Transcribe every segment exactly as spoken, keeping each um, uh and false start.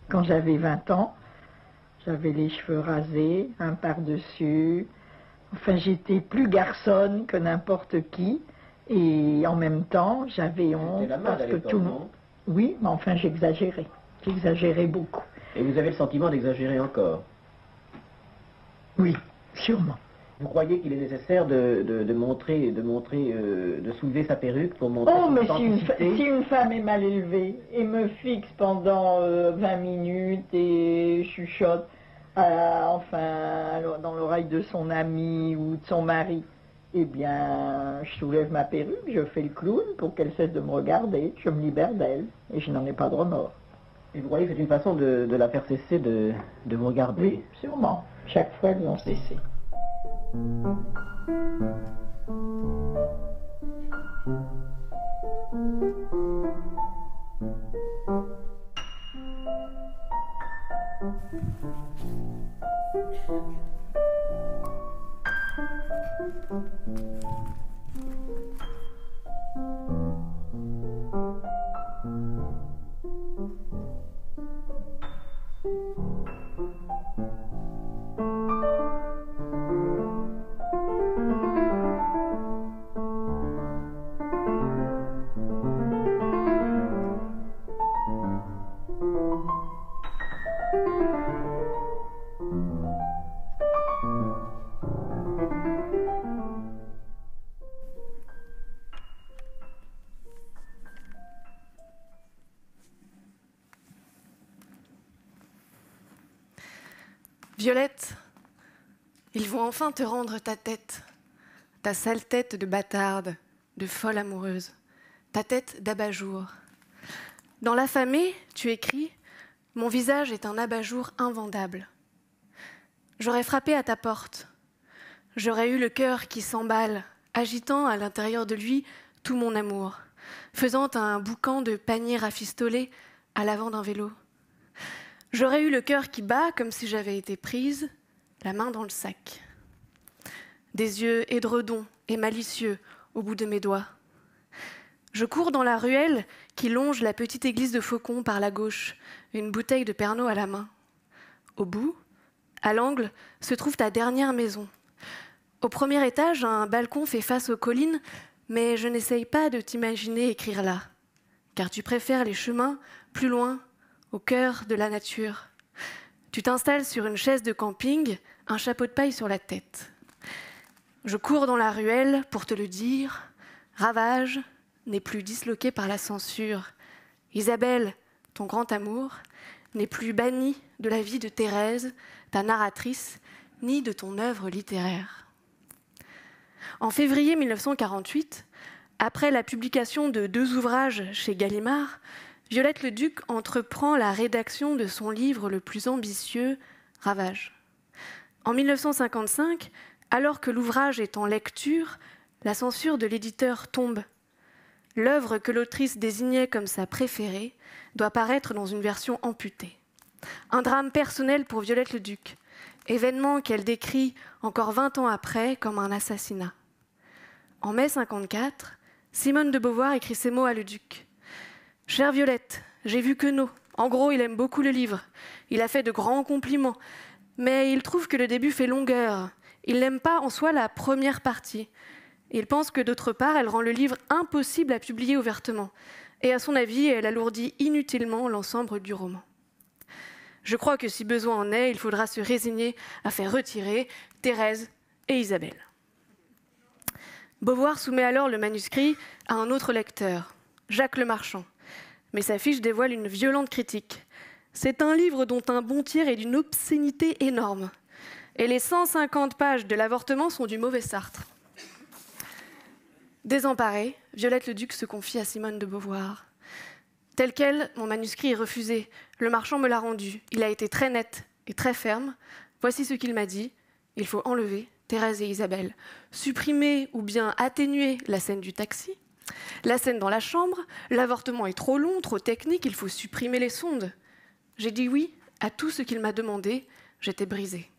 quand j'avais vingt ans. J'avais les cheveux rasés, un par-dessus. Enfin, j'étais plus garçonne que n'importe qui. Et en même temps, j'avais honte parce que tout le monde... Oui, mais enfin, j'exagérais. J'exagérais beaucoup. Et vous avez le sentiment d'exagérer encore? Oui, sûrement. Vous croyez qu'il est nécessaire de, de, de montrer, de, montrer euh, de soulever sa perruque pour montrer Oh, son mais si une, authenticité? si une femme est mal élevée et me fixe pendant euh, vingt minutes et chuchote, euh, enfin, dans l'oreille de son ami ou de son mari, eh bien, je soulève ma perruque, je fais le clown pour qu'elle cesse de me regarder, je me libère d'elle et je n'en ai pas de remords. Et vous croyez que c'est une façon de, de la faire cesser de, de vous regarder? Oui, sûrement. Chaque fois, elles ont cessé. Violette, ils vont enfin te rendre ta tête, ta sale tête de bâtarde, de folle amoureuse, ta tête d'abat-jour. Dans l'affamé, tu écris « Mon visage est un abat-jour invendable ». J'aurais frappé à ta porte, j'aurais eu le cœur qui s'emballe, agitant à l'intérieur de lui tout mon amour, faisant un boucan de panier rafistolé à l'avant d'un vélo. J'aurais eu le cœur qui bat comme si j'avais été prise, la main dans le sac. Des yeux édredons et malicieux au bout de mes doigts. Je cours dans la ruelle qui longe la petite église de Faucon par la gauche, une bouteille de Pernod à la main. Au bout, à l'angle, se trouve ta dernière maison. Au premier étage, un balcon fait face aux collines, mais je n'essaye pas de t'imaginer écrire là, car tu préfères les chemins plus loin, au cœur de la nature. Tu t'installes sur une chaise de camping, un chapeau de paille sur la tête. Je cours dans la ruelle pour te le dire. Ravage n'est plus disloqué par la censure. Isabelle, ton grand amour, n'est plus banni de la vie de Thérèse, ta narratrice, ni de ton œuvre littéraire. En février mille neuf cent quarante-huit, après la publication de deux ouvrages chez Gallimard, Violette Leduc entreprend la rédaction de son livre le plus ambitieux, Ravage. En mille neuf cent cinquante-cinq, alors que l'ouvrage est en lecture, la censure de l'éditeur tombe. L'œuvre que l'autrice désignait comme sa préférée doit paraître dans une version amputée. Un drame personnel pour Violette Leduc, événement qu'elle décrit encore vingt ans après comme un assassinat. En mai cinquante-quatre, Simone de Beauvoir écrit ces mots à Leduc. « Chère Violette, j'ai vu Queneau. En gros, il aime beaucoup le livre. Il a fait de grands compliments. Mais il trouve que le début fait longueur. Il n'aime pas en soi la première partie. Il pense que d'autre part, elle rend le livre impossible à publier ouvertement. Et à son avis, elle alourdit inutilement l'ensemble du roman. Je crois que si besoin en est, il faudra se résigner à faire retirer Thérèse et Isabelle. » Beauvoir soumet alors le manuscrit à un autre lecteur, Jacques Lemarchand. Mais sa fiche dévoile une violente critique. C'est un livre dont un bon tiers est d'une obscénité énorme. Et les cent cinquante pages de l'avortement sont du mauvais Sartre. Désemparée, Violette Leduc se confie à Simone de Beauvoir. Tel quel, mon manuscrit est refusé. Le marchand me l'a rendu. Il a été très net et très ferme. Voici ce qu'il m'a dit. Il faut enlever Thérèse et Isabelle, supprimer ou bien atténuer la scène du taxi, la scène dans la chambre, l'avortement est trop long, trop technique, il faut supprimer les sondes. J'ai dit oui à tout ce qu'il m'a demandé, j'étais brisée.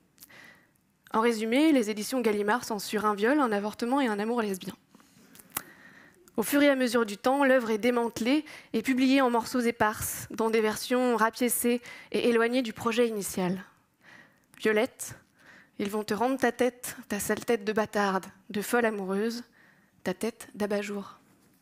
En résumé, les éditions Gallimard censurent un viol, un avortement et un amour lesbien. Au fur et à mesure du temps, l'œuvre est démantelée et publiée en morceaux éparses, dans des versions rapiécées et éloignées du projet initial. Violette, ils vont te rendre ta tête, ta sale tête de bâtarde, de folle amoureuse, ta tête d'abat-jour.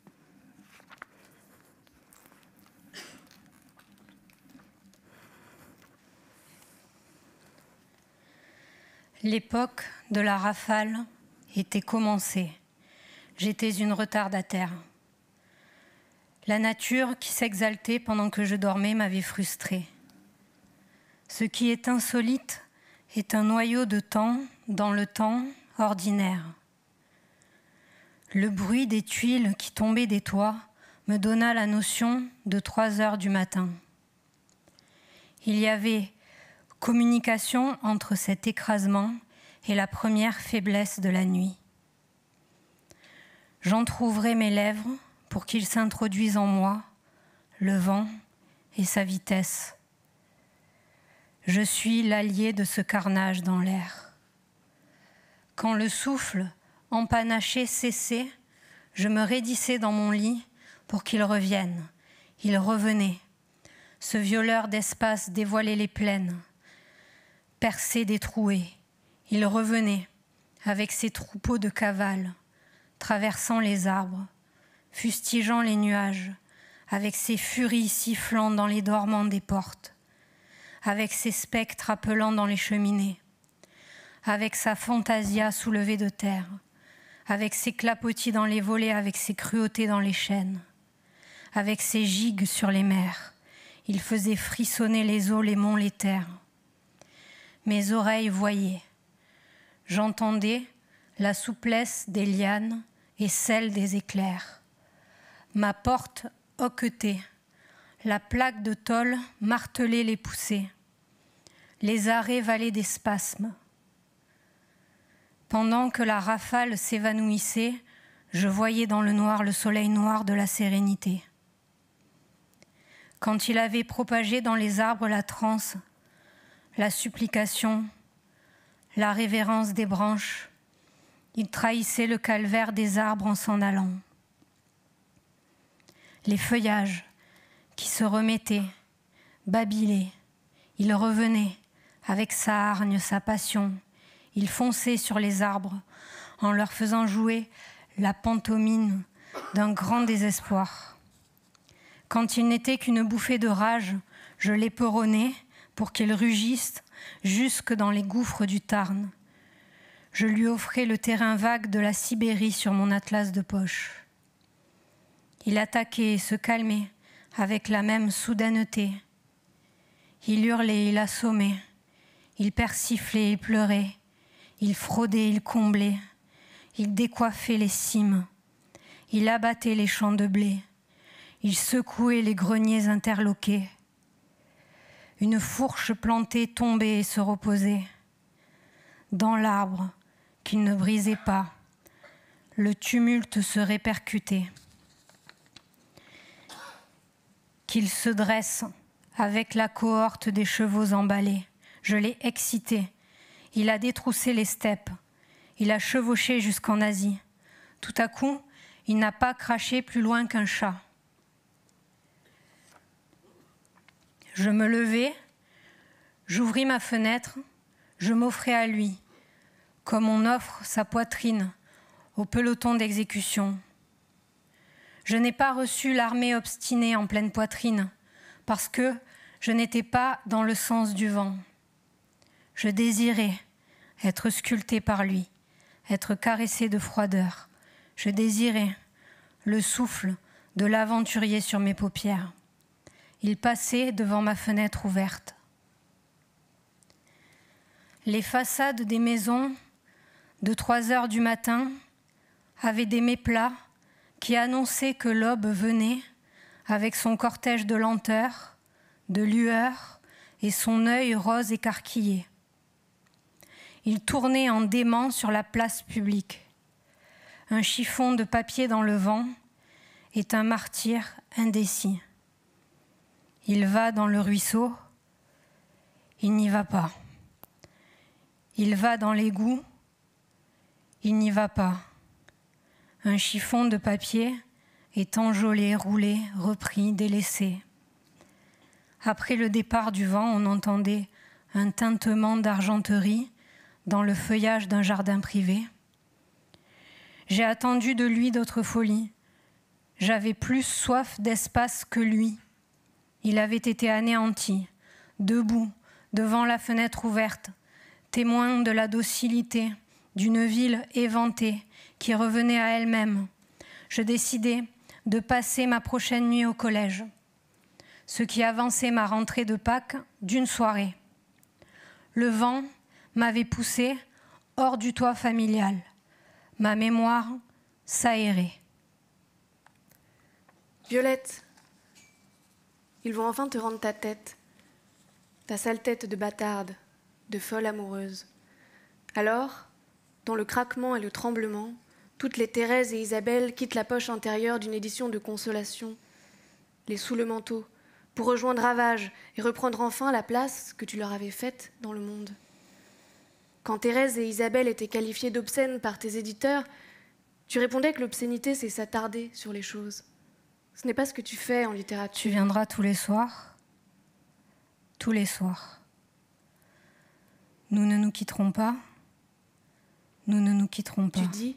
L'époque de la rafale était commencée. J'étais une retardataire. La nature qui s'exaltait pendant que je dormais m'avait frustrée. Ce qui est insolite est un noyau de temps dans le temps ordinaire. Le bruit des tuiles qui tombaient des toits me donna la notion de trois heures du matin. Il y avait communication entre cet écrasement et la première faiblesse de la nuit. J'entr'ouvrais mes lèvres pour qu'ils s'introduisent en moi, le vent et sa vitesse. Je suis l'allié de ce carnage dans l'air. Quand le souffle empanaché cessait, je me raidissais dans mon lit pour qu'il revienne. Il revenait. Ce violeur d'espace dévoilait les plaines, perçait des trouées. Il revenait avec ses troupeaux de cavales, traversant les arbres, fustigeant les nuages, avec ses furies sifflant dans les dormants des portes, avec ses spectres appelant dans les cheminées, avec sa fantasia soulevée de terre, avec ses clapotis dans les volets, avec ses cruautés dans les chaînes, avec ses gigues sur les mers. Il faisait frissonner les eaux, les monts, les terres. Mes oreilles voyaient. J'entendais la souplesse des lianes et celle des éclairs. Ma porte hoquetait. La plaque de tôle martelait les poussées. Les arrêts valaient des spasmes. Pendant que la rafale s'évanouissait, je voyais dans le noir le soleil noir de la sérénité. Quand il avait propagé dans les arbres la transe, la supplication, la révérence des branches, il trahissait le calvaire des arbres en s'en allant. Les feuillages qui se remettaient, babilaient, il revenait avec sa hargne, sa passion, il fonçait sur les arbres en leur faisant jouer la pantomime d'un grand désespoir. Quand il n'était qu'une bouffée de rage, je l'éperonnais pour qu'il rugisse jusque dans les gouffres du Tarn. Je lui offrais le terrain vague de la Sibérie sur mon atlas de poche. Il attaquait et se calmait avec la même soudaineté. Il hurlait, il assommait, il persiflait, il pleurait, il fraudait, il comblait, il décoiffait les cimes, il abattait les champs de blé, il secouait les greniers interloqués. Une fourche plantée tombait et se reposait. Dans l'arbre qu'il ne brisait pas, le tumulte se répercutait. Qu'il se dresse avec la cohorte des chevaux emballés. Je l'ai excité. Il a détroussé les steppes. Il a chevauché jusqu'en Asie. Tout à coup, il n'a pas craché plus loin qu'un chat. Je me levai, j'ouvris ma fenêtre, je m'offrais à lui, comme on offre sa poitrine au peloton d'exécution. Je n'ai pas reçu l'armée obstinée en pleine poitrine, parce que je n'étais pas dans le sens du vent. Je désirais être sculpté par lui, être caressé de froideur. Je désirais le souffle de l'aventurier sur mes paupières. Il passait devant ma fenêtre ouverte. Les façades des maisons, de trois heures du matin, avaient des méplats qui annonçaient que l'aube venait avec son cortège de lenteur, de lueur et son œil rose écarquillé. Il tournait en dément sur la place publique. Un chiffon de papier dans le vent est un martyr indécis. Il va dans le ruisseau, il n'y va pas. Il va dans l'égout, il n'y va pas. Un chiffon de papier est enjolé, roulé, repris, délaissé. Après le départ du vent, on entendait un tintement d'argenterie dans le feuillage d'un jardin privé. J'ai attendu de lui d'autres folies. J'avais plus soif d'espace que lui. Il avait été anéanti, debout, devant la fenêtre ouverte, témoin de la docilité d'une ville éventée qui revenait à elle-même. Je décidai de passer ma prochaine nuit au collège, ce qui avançait ma rentrée de Pâques d'une soirée. Le vent m'avait poussé hors du toit familial. Ma mémoire s'aérait. Violette, ils vont enfin te rendre ta tête, ta sale tête de bâtarde, de folle amoureuse. Alors, dans le craquement et le tremblement, toutes les Thérèse et Isabelle quittent la poche intérieure d'une édition de consolation, les sous le manteau, pour rejoindre Ravage et reprendre enfin la place que tu leur avais faite dans le monde. Quand Thérèse et Isabelle étaient qualifiées d'obscènes par tes éditeurs, tu répondais que l'obscénité, c'est s'attarder sur les choses. Ce n'est pas ce que tu fais en littérature. Tu viendras tous les soirs, tous les soirs. Nous ne nous quitterons pas, nous ne nous quitterons pas. Tu dis,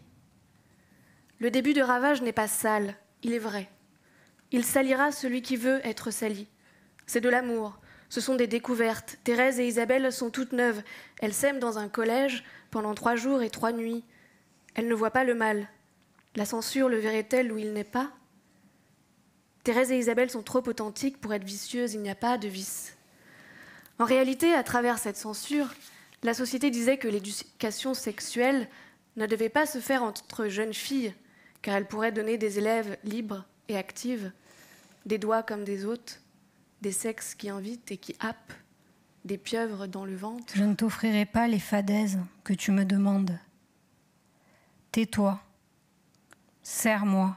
le début de Ravage n'est pas sale, il est vrai. Il salira celui qui veut être sali. C'est de l'amour, ce sont des découvertes. Thérèse et Isabelle sont toutes neuves. Elles s'aiment dans un collège pendant trois jours et trois nuits. Elles ne voient pas le mal. La censure le verrait-elle où il n'est pas ? Thérèse et Isabelle sont trop authentiques pour être vicieuses, il n'y a pas de vice. En réalité, à travers cette censure, la société disait que l'éducation sexuelle ne devait pas se faire entre jeunes filles, car elle pourrait donner des élèves libres et actives, des doigts comme des hôtes, des sexes qui invitent et qui happent, des pieuvres dans le ventre. Je ne t'offrirai pas les fadaises que tu me demandes. Tais-toi, serre-moi.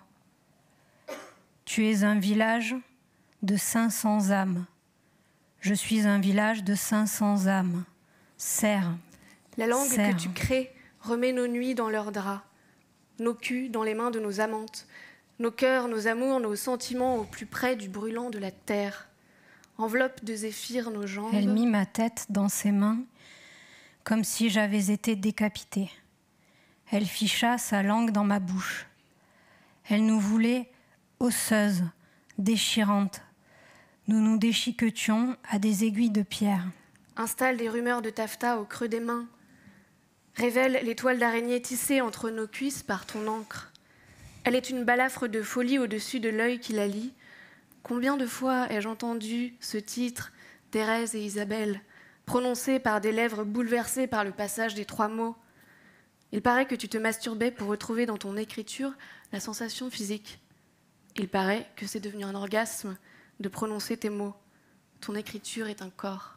Tu es un village de cinq cents âmes. Je suis un village de cinq cents âmes. Serre. La langue serre. que tu crées remet nos nuits dans leurs draps, nos culs dans les mains de nos amantes, nos cœurs, nos amours, nos sentiments au plus près du brûlant de la terre. Enveloppe de zéphyr nos jambes. Elle mit ma tête dans ses mains comme si j'avais été décapitée. Elle ficha sa langue dans ma bouche. Elle nous voulait osseuses, déchirantes. Nous nous déchiquetions à des aiguilles de pierre. Installe des rumeurs de taffetas au creux des mains. Révèle les toiles d'araignée tissées entre nos cuisses par ton encre. Elle est une balafre de folie au-dessus de l'œil qui la lit. Combien de fois ai-je entendu ce titre, Thérèse et Isabelle, prononcé par des lèvres bouleversées par le passage des trois mots. Il paraît que tu te masturbais pour retrouver dans ton écriture la sensation physique. Il paraît que c'est devenu un orgasme de prononcer tes mots. Ton écriture est un corps.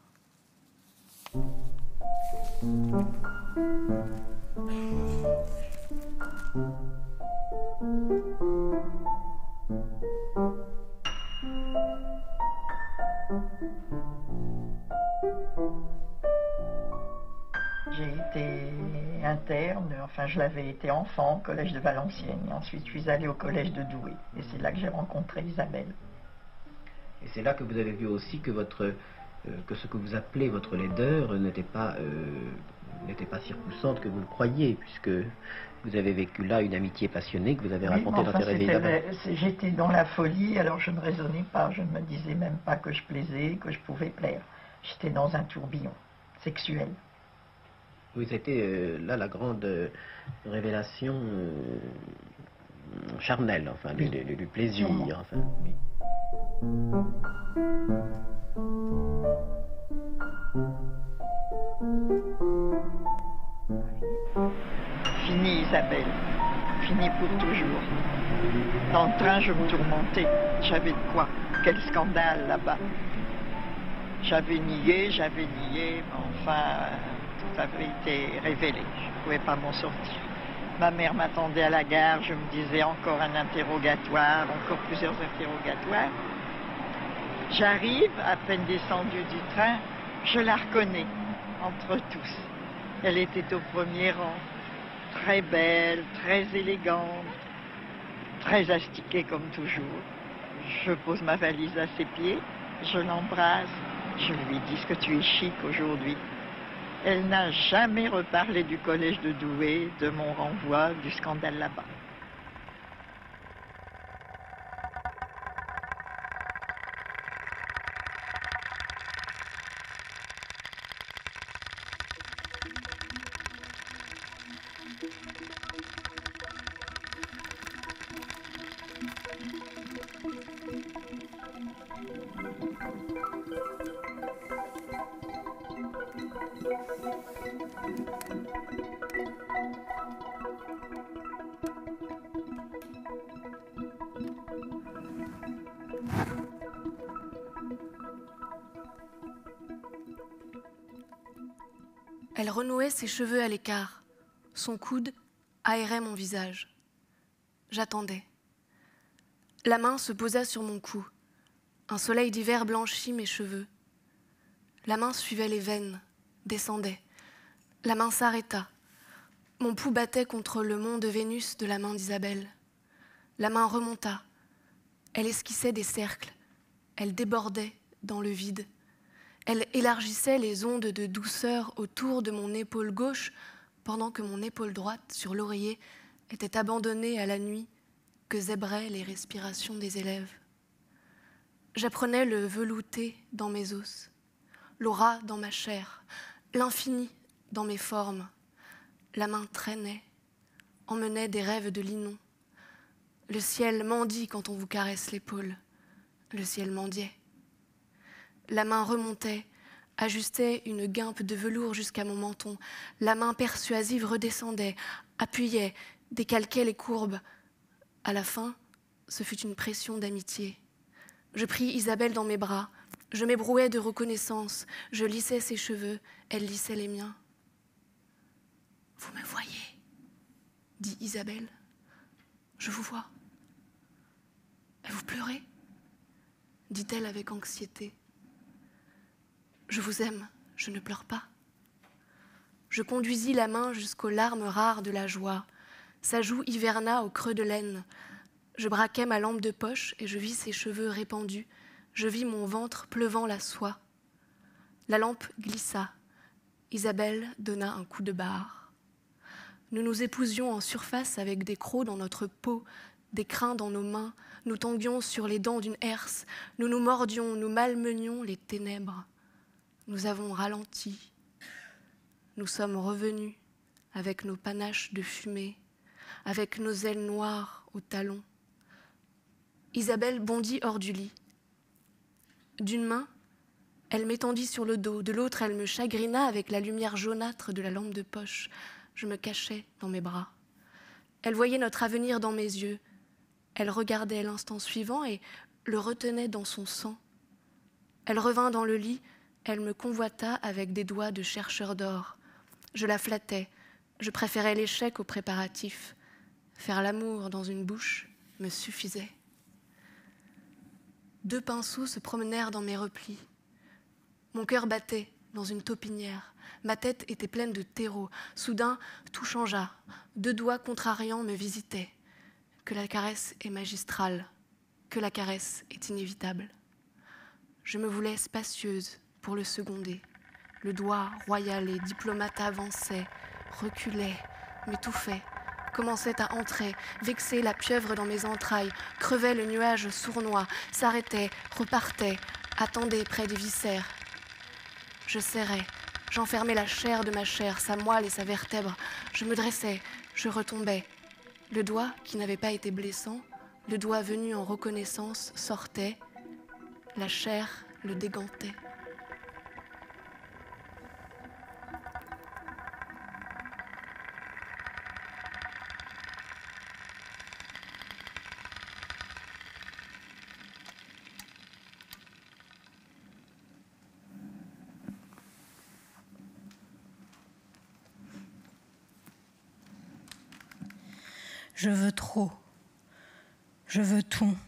J'ai été interne, enfin je l'avais été enfant au collège de Valenciennes. Et ensuite je suis allée au collège de Douai. Et c'est là que j'ai rencontré Isabelle. Et c'est là que vous avez vu aussi que votre euh, que ce que vous appelez votre laideur n'était pas euh, n'était pas si repoussante que vous le croyiez, puisque vous avez vécu là une amitié passionnée que vous avez Oui, racontée enfin, dans Thérèse et Isabelle. j'étais dans la folie, alors je ne raisonnais pas, je ne me disais même pas que je plaisais, que je pouvais plaire. J'étais dans un tourbillon sexuel. Oui, c'était euh, là la grande euh, révélation euh, charnelle, enfin, Oui. du, du- du plaisir. Sûrement. Enfin, oui. Fini Isabelle, fini pour toujours. Dans le train, je me tourmentais. J'avais de quoi? Quel scandale là-bas. J'avais nié, j'avais nié, mais enfin, tout avait été révélé. Je ne pouvais pas m'en sortir. Ma mère m'attendait à la gare, je me disais encore un interrogatoire, encore plusieurs interrogatoires. J'arrive, à peine descendue du train, je la reconnais entre tous. Elle était au premier rang, très belle, très élégante. très astiquée comme toujours. Je pose ma valise à ses pieds, je l'embrasse, je lui dis que tu es chic aujourd'hui. Elle n'a jamais reparlé du collège de Douai, de mon renvoi, du scandale là-bas. Elle renouait ses cheveux à l'écart. Son coude aérait mon visage. J'attendais. La main se posa sur mon cou. Un soleil d'hiver blanchit mes cheveux. La main suivait les veines, descendait. La main s'arrêta. Mon pouls battait contre le mont de Vénus de la main d'Isabelle. La main remonta. Elle esquissait des cercles. Elle débordait dans le vide. Elle élargissait les ondes de douceur autour de mon épaule gauche, pendant que mon épaule droite, sur l'oreiller, était abandonnée à la nuit que zébraient les respirations des élèves. J'apprenais le velouté dans mes os, l'aura dans ma chair, l'infini dans mes formes. La main traînait, emmenait des rêves de linon. Le ciel mendie quand on vous caresse l'épaule. Le ciel mendiait. La main remontait, ajustait une guimpe de velours jusqu'à mon menton. La main persuasive redescendait, appuyait, décalquait les courbes. À la fin, ce fut une pression d'amitié. Je pris Isabelle dans mes bras. Je m'ébrouais de reconnaissance. Je lissais ses cheveux. Elle lissait les miens. « Vous me voyez ?» dit Isabelle. « Je vous vois. »« Et vous pleurez ?» dit-elle avec anxiété. « Je vous aime, je ne pleure pas. » Je conduisis la main jusqu'aux larmes rares de la joie. Sa joue hiverna au creux de l'aine. Je braquai ma lampe de poche et je vis ses cheveux répandus. Je vis mon ventre pleuvant la soie. La lampe glissa. Isabelle donna un coup de barre. Nous nous épousions en surface avec des crocs dans notre peau, des crins dans nos mains. Nous tanguions sur les dents d'une herse. Nous nous mordions, nous malmenions les ténèbres. Nous avons ralenti. Nous sommes revenus avec nos panaches de fumée, avec nos ailes noires aux talons. Isabelle bondit hors du lit. D'une main, elle m'étendit sur le dos, de l'autre, elle me chagrina avec la lumière jaunâtre de la lampe de poche. Je me cachais dans mes bras. Elle voyait notre avenir dans mes yeux. Elle regardait l'instant suivant et le retenait dans son sang. Elle revint dans le lit. Elle me convoita avec des doigts de chercheur d'or. Je la flattais. Je préférais l'échec aux préparatifs. Faire l'amour dans une bouche me suffisait. Deux pinceaux se promenèrent dans mes replis. Mon cœur battait dans une taupinière. Ma tête était pleine de terreau. Soudain, tout changea. Deux doigts contrariants me visitaient. Que la caresse est magistrale, que la caresse est inévitable. Je me voulais spacieuse pour le seconder. Le doigt royal et diplomate avançait, reculait, m'étouffait, commençait à entrer, vexait la pieuvre dans mes entrailles, crevait le nuage sournois, s'arrêtait, repartait, attendait près des viscères. Je serrais, j'enfermais la chair de ma chair, sa moelle et sa vertèbre. Je me dressais, je retombais. Le doigt, qui n'avait pas été blessant, le doigt venu en reconnaissance, sortait. La chair le dégantait. Je veux trop. Je veux tout.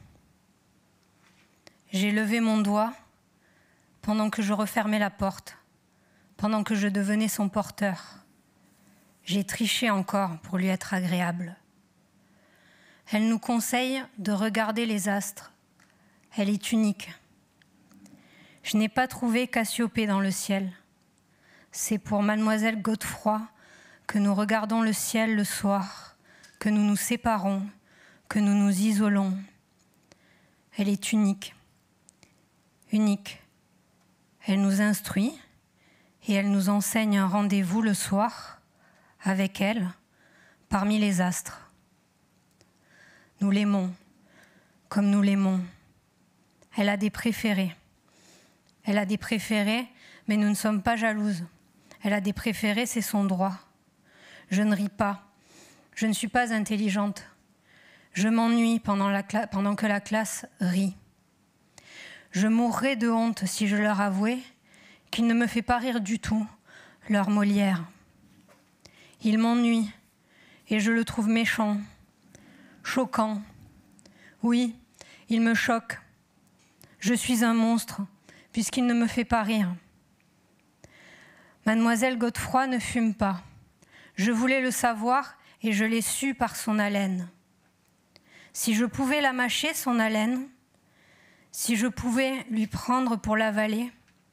J'ai levé mon doigt pendant que je refermais la porte, pendant que je devenais son porteur. J'ai triché encore pour lui être agréable. Elle nous conseille de regarder les astres. Elle est unique. Je n'ai pas trouvé Cassiopée dans le ciel. C'est pour mademoiselle Godefroy que nous regardons le ciel le soir, que nous nous séparons, que nous nous isolons. Elle est unique. Unique. Elle nous instruit et elle nous enseigne un rendez-vous le soir avec elle parmi les astres. Nous l'aimons comme nous l'aimons. Elle a des préférés. Elle a des préférés, mais nous ne sommes pas jalouses. Elle a des préférés, c'est son droit. Je ne ris pas. Je ne suis pas intelligente. Je m'ennuie pendant, la cla- pendant que la classe rit. Je mourrais de honte si je leur avouais qu'il ne me fait pas rire du tout, leur Molière. Il m'ennuie et je le trouve méchant, choquant. Oui, il me choque. Je suis un monstre, puisqu'il ne me fait pas rire. Mademoiselle Godefroy ne fume pas. Je voulais le savoir et je l'ai su par son haleine. Si je pouvais la mâcher, son haleine, si je pouvais lui prendre pour l'avaler,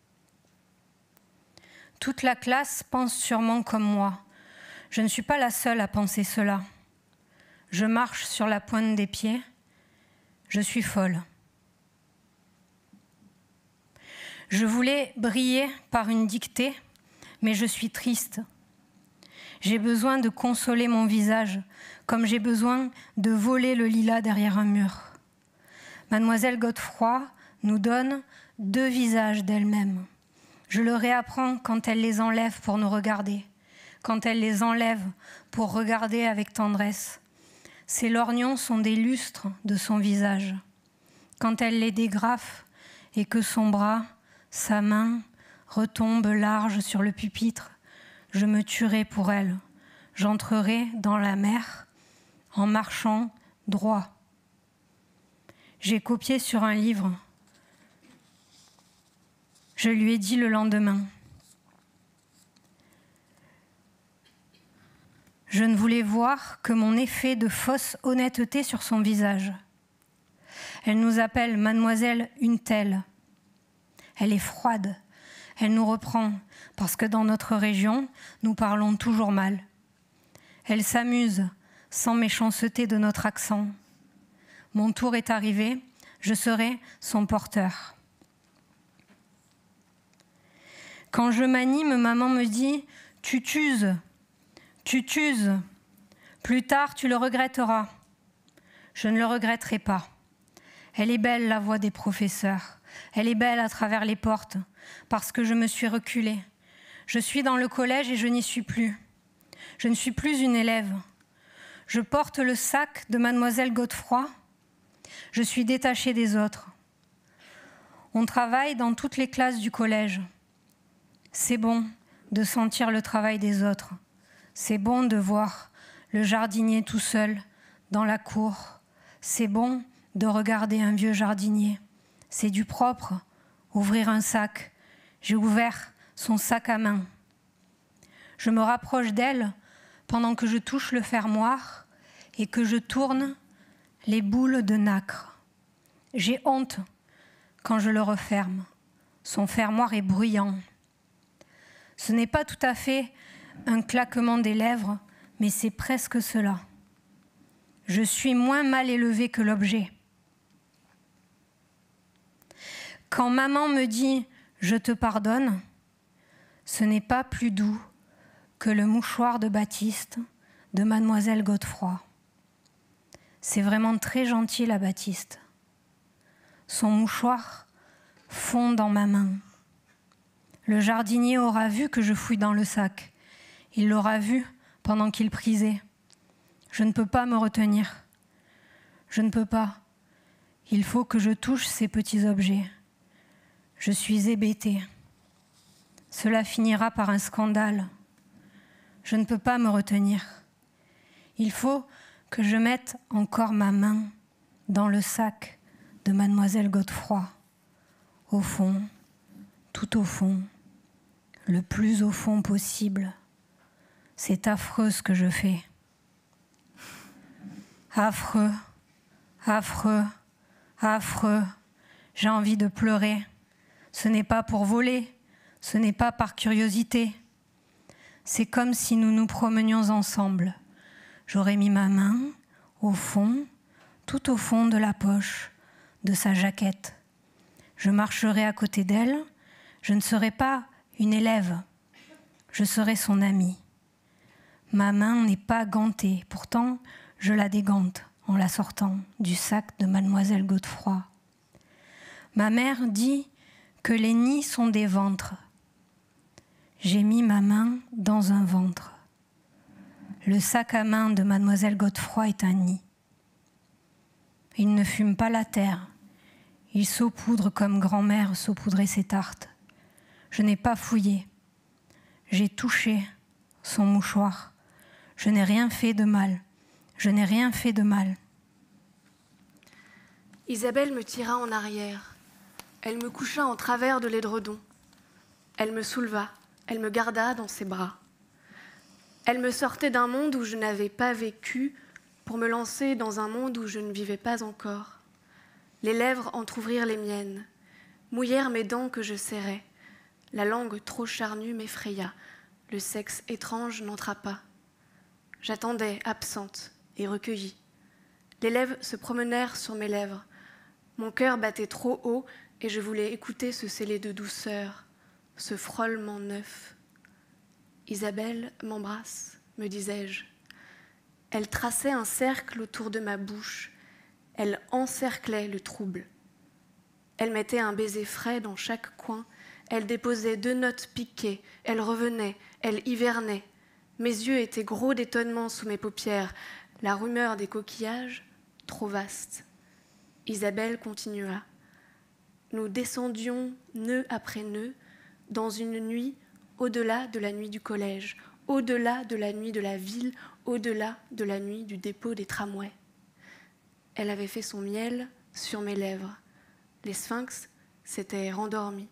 toute la classe pense sûrement comme moi. Je ne suis pas la seule à penser cela. Je marche sur la pointe des pieds. Je suis folle. Je voulais briller par une dictée, mais je suis triste. J'ai besoin de consoler mon visage, comme j'ai besoin de voler le lilas derrière un mur. Mademoiselle Godefroy nous donne deux visages d'elle-même. Je le réapprends quand elle les enlève pour nous regarder, quand elle les enlève pour regarder avec tendresse. Ses lorgnons sont des lustres de son visage. Quand elle les dégrafe et que son bras, sa main, retombe large sur le pupitre, je me tuerai pour elle. J'entrerai dans la mer en marchant droit. J'ai copié sur un livre. Je lui ai dit le lendemain. Je ne voulais voir que mon effet de fausse honnêteté sur son visage. Elle nous appelle mademoiselle une telle. Elle est froide. Elle nous reprend parce que dans notre région, nous parlons toujours mal. Elle s'amuse sans méchanceté de notre accent. Mon tour est arrivé, je serai son porteur. Quand je m'anime, maman me dit « Tu t'uses, tu t'uses, plus tard tu le regretteras ». Je ne le regretterai pas. Elle est belle, la voix des professeurs. Elle est belle à travers les portes, parce que je me suis reculée. Je suis dans le collège et je n'y suis plus. Je ne suis plus une élève. Je porte le sac de mademoiselle Godefroy. Je suis détachée des autres. On travaille dans toutes les classes du collège. C'est bon de sentir le travail des autres. C'est bon de voir le jardinier tout seul dans la cour. C'est bon de regarder un vieux jardinier. C'est du propre, ouvrir un sac. J'ai ouvert son sac à main. Je me rapproche d'elle pendant que je touche le fermoir et que je tourne les boules de nacre. J'ai honte quand je le referme. Son fermoir est bruyant. Ce n'est pas tout à fait un claquement des lèvres, mais c'est presque cela. Je suis moins mal élevée que l'objet. Quand maman me dit « je te pardonne », ce n'est pas plus doux que le mouchoir de Baptiste de mademoiselle Godefroy. C'est vraiment très gentil, la Baptiste. Son mouchoir fond dans ma main. Le jardinier aura vu que je fouille dans le sac. Il l'aura vu pendant qu'il prisait. Je ne peux pas me retenir. Je ne peux pas. Il faut que je touche ces petits objets. Je suis hébétée. Cela finira par un scandale. Je ne peux pas me retenir. Il faut que je mette encore ma main dans le sac de mademoiselle Godefroy. Au fond, tout au fond, le plus au fond possible. C'est affreux ce que je fais. Affreux. Affreux, affreux, j'ai envie de pleurer. Ce n'est pas pour voler, ce n'est pas par curiosité. C'est comme si nous nous promenions ensemble. J'aurais mis ma main au fond, tout au fond de la poche de sa jaquette. Je marcherai à côté d'elle, je ne serai pas une élève, je serai son amie. Ma main n'est pas gantée, pourtant je la dégante en la sortant du sac de mademoiselle Godefroy. Ma mère dit que les nids sont des ventres. J'ai mis ma main dans un ventre. Le sac à main de mademoiselle Godefroy est un nid. Il ne fume pas la terre. Il saupoudre comme grand-mère saupoudrait ses tartes. Je n'ai pas fouillé. J'ai touché son mouchoir. Je n'ai rien fait de mal. Je n'ai rien fait de mal. Isabelle me tira en arrière. Elle me coucha en travers de l'édredon. Elle me souleva. Elle me garda dans ses bras. Elle me sortait d'un monde où je n'avais pas vécu pour me lancer dans un monde où je ne vivais pas encore. Les lèvres entr'ouvrirent les miennes, mouillèrent mes dents que je serrais. La langue trop charnue m'effraya. Le sexe étrange n'entra pas. J'attendais, absente et recueillie. Les lèvres se promenèrent sur mes lèvres. Mon cœur battait trop haut et je voulais écouter ce scellé de douceur, ce frôlement neuf. Isabelle m'embrasse, me disais-je. Elle traçait un cercle autour de ma bouche. Elle encerclait le trouble. Elle mettait un baiser frais dans chaque coin. Elle déposait deux notes piquées. Elle revenait, elle hivernait. Mes yeux étaient gros d'étonnement sous mes paupières. La rumeur des coquillages, trop vaste. Isabelle continua. Nous descendions nœud après nœud dans une nuit au-delà de la nuit du collège, au-delà de la nuit de la ville, au-delà de la nuit du dépôt des tramways. Elle avait fait son miel sur mes lèvres. Les sphinx s'étaient rendormis.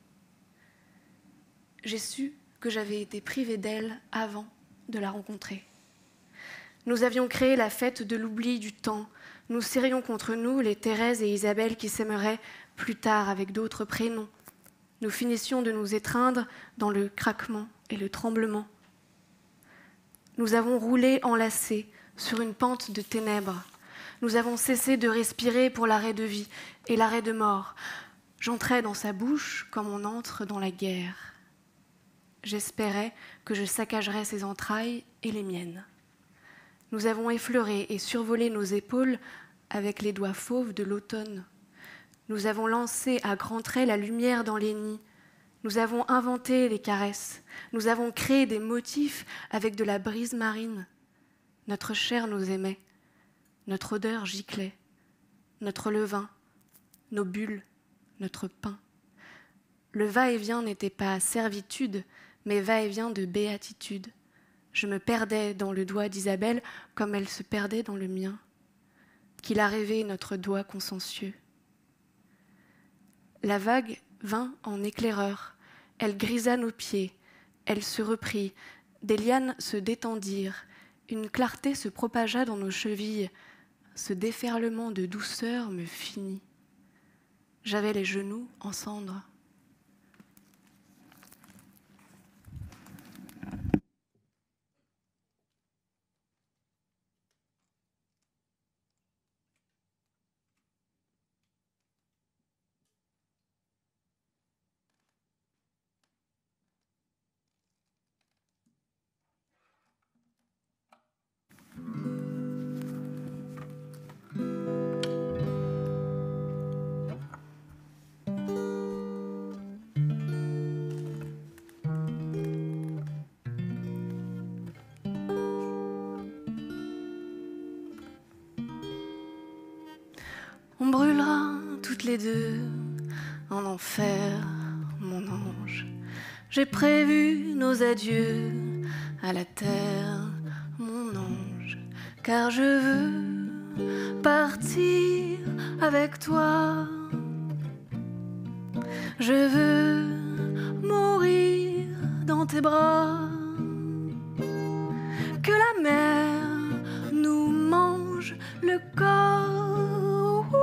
J'ai su que j'avais été privée d'elle avant de la rencontrer. Nous avions créé la fête de l'oubli du temps. Nous serrions contre nous les Thérèse et Isabelle qui s'aimeraient plus tard avec d'autres prénoms. Nous finissions de nous étreindre dans le craquement et le tremblement. Nous avons roulé enlacés sur une pente de ténèbres. Nous avons cessé de respirer pour l'arrêt de vie et l'arrêt de mort. J'entrais dans sa bouche comme on entre dans la guerre. J'espérais que je saccagerais ses entrailles et les miennes. Nous avons effleuré et survolé nos épaules avec les doigts fauves de l'automne. Nous avons lancé à grands traits la lumière dans les nids. Nous avons inventé les caresses. Nous avons créé des motifs avec de la brise marine. Notre chair nous aimait. Notre odeur giclait. Notre levain, nos bulles, notre pain. Le va-et-vient n'était pas servitude, mais va-et-vient de béatitude. Je me perdais dans le doigt d'Isabelle comme elle se perdait dans le mien. Qu'il a rêvé notre doigt consciencieux. La vague vint en éclaireur. Elle grisa nos pieds. Elle se reprit. Des lianes se détendirent. Une clarté se propagea dans nos chevilles. Ce déferlement de douceur me finit. J'avais les genoux en cendres. On brûlera toutes les deux en enfer, mon ange. J'ai prévu nos adieux à la terre, mon ange. Car je veux partir avec toi. Je veux mourir dans tes bras. Que la mer nous mange le corps.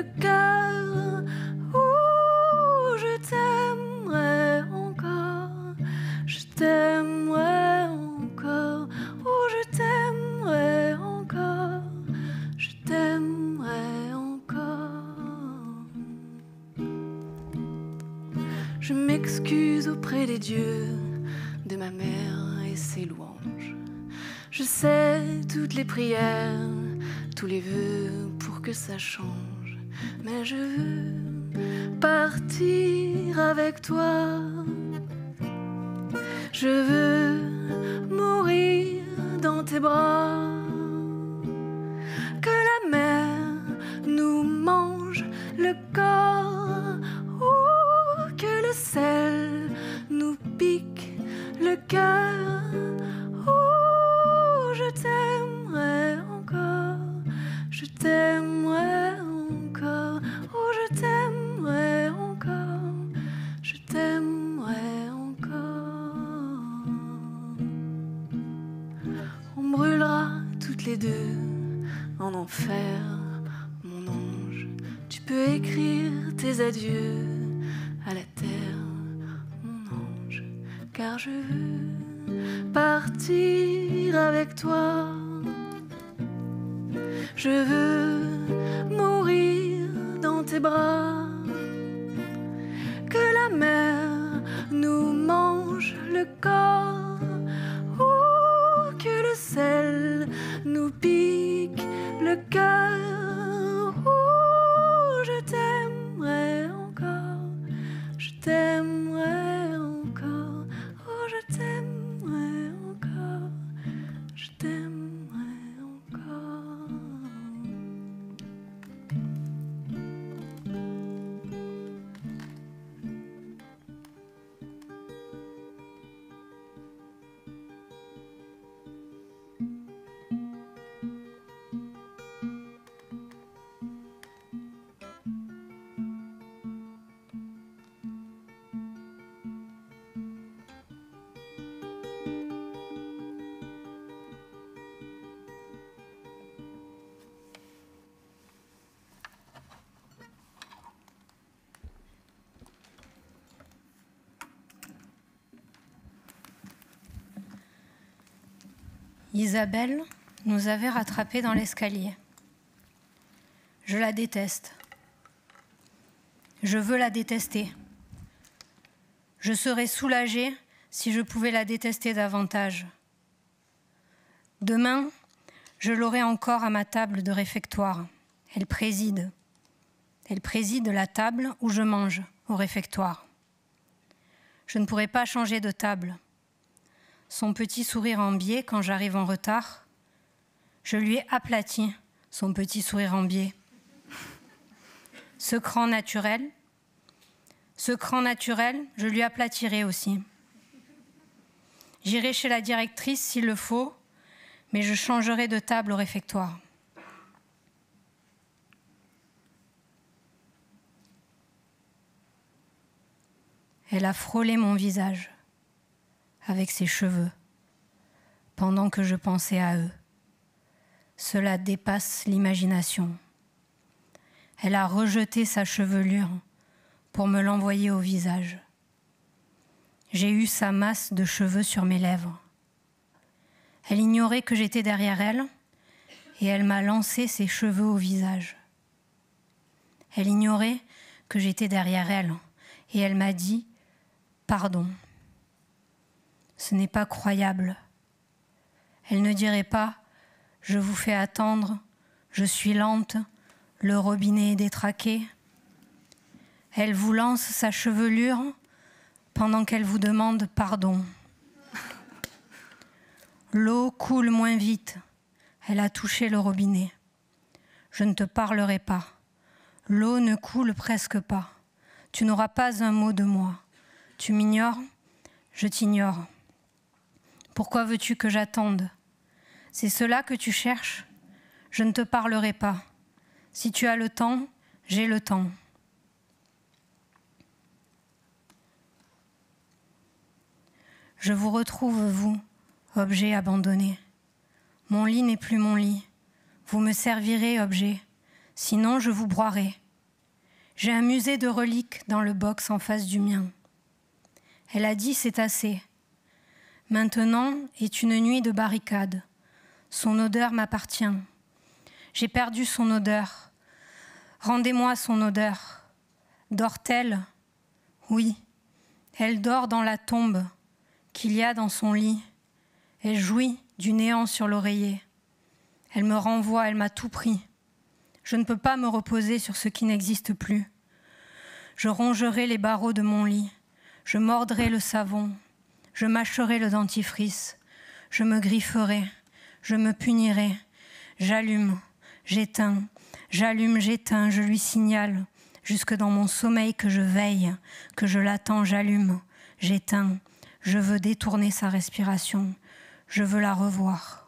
le cœur. Oh, je t'aimerai encore, je t'aimerai encore. Oh, je t'aimerai encore, je t'aimerai encore. Je m'excuse auprès des dieux de ma mère et ses louanges. Je sais toutes les prières, tous les vœux pour que ça change. Mais je veux partir avec toi. Je veux mourir dans tes bras. Que la mer nous mange le corps. Oh, que le sel nous pique le cœur. Oh, je t'aimerai encore, je t'aimerai encore. Oh, je t'aimerai encore, je t'aimerai encore. On brûlera toutes les deux en enfer, mon ange. Tu peux écrire tes adieux à la terre, mon ange, car je veux partir avec toi. Je veux mourir dans tes bras. Que la mer nous mange le corps. Oh, que le sel nous pique le cœur. Oh, je t'aimerai encore, je t'aimerai encore. Oh, je t'aimerai encore, je t'aimerai encore. Isabelle nous avait rattrapés dans l'escalier. Je la déteste. Je veux la détester. Je serais soulagée si je pouvais la détester davantage. Demain, je l'aurai encore à ma table de réfectoire. Elle préside. Elle préside la table où je mange, au réfectoire. Je ne pourrai pas changer de table. Son petit sourire en biais quand j'arrive en retard, je lui ai aplati son petit sourire en biais. Ce cran naturel, ce cran naturel, je lui aplatirai aussi. J'irai chez la directrice s'il le faut, mais je changerai de table au réfectoire. Elle a frôlé mon visage avec ses cheveux, pendant que je pensais à eux. Cela dépasse l'imagination. Elle a rejeté sa chevelure pour me l'envoyer au visage. J'ai eu sa masse de cheveux sur mes lèvres. Elle ignorait que j'étais derrière elle et elle m'a lancé ses cheveux au visage. Elle ignorait que j'étais derrière elle et elle m'a dit « Pardon ». Ce n'est pas croyable. Elle ne dirait pas « Je vous fais attendre, je suis lente, le robinet est détraqué ». Elle vous lance sa chevelure pendant qu'elle vous demande pardon. L'eau coule moins vite. Elle a touché le robinet. Je ne te parlerai pas. L'eau ne coule presque pas. Tu n'auras pas un mot de moi. Tu m'ignores, je t'ignore. Pourquoi veux-tu que j'attende ? C'est cela que tu cherches ? Je ne te parlerai pas. Si tu as le temps, j'ai le temps. Je vous retrouve, vous, objet abandonné. Mon lit n'est plus mon lit. Vous me servirez, objet. Sinon, je vous broierai. J'ai un musée de reliques dans le box en face du mien. Elle a dit c'est assez. Maintenant est une nuit de barricade. Son odeur m'appartient. J'ai perdu son odeur. Rendez-moi son odeur. Dort-elle? Oui, elle dort dans la tombe qu'il y a dans son lit. Elle jouit du néant sur l'oreiller. Elle me renvoie, elle m'a tout pris. Je ne peux pas me reposer sur ce qui n'existe plus. Je rongerai les barreaux de mon lit. Je mordrai le savon. Je mâcherai le dentifrice. Je me grifferai. Je me punirai. J'allume, j'éteins. J'allume, j'éteins, je lui signale. Jusque dans mon sommeil que je veille, que je l'attends, j'allume, j'éteins. Je veux détourner sa respiration. Je veux la revoir.